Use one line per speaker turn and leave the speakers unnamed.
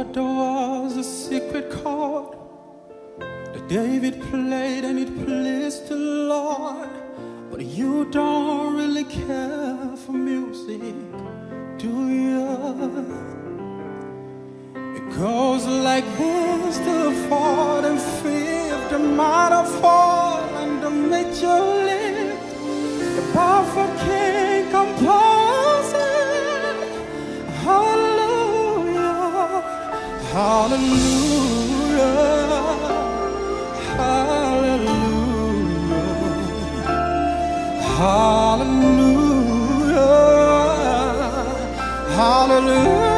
thought there was a secret chord that David played and it pleased the Lord. But you don't really care for music, do you? It goes like this: the fourth and fifth, the minor fall and the major lift, the perfect king composer. Hallelujah, hallelujah, hallelujah, hallelujah, hallelujah.